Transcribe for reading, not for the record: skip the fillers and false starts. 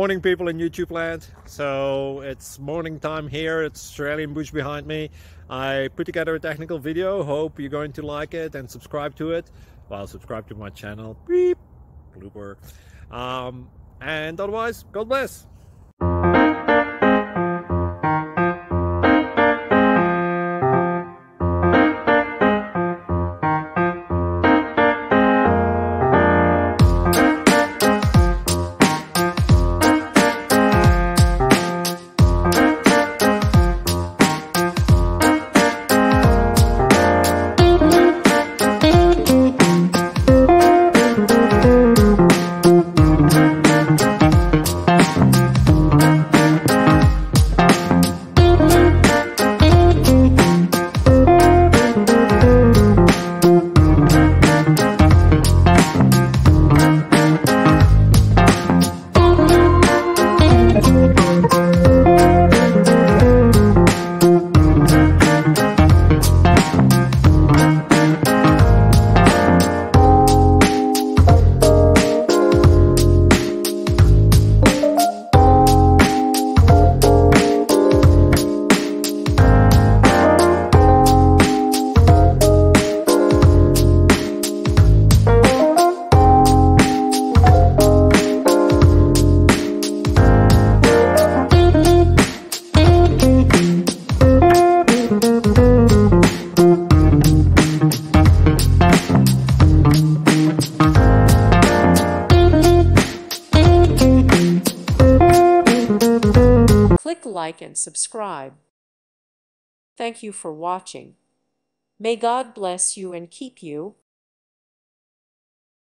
Morning, people in YouTube land. So it's morning time here. It's Australian bush behind me. I put together a technical video. Hope you're going to like it and subscribe to it. Well, subscribe to my channel. Beep. Blooper. And otherwise, God bless. Click like and subscribe. Thank you for watching. May God bless you and keep you.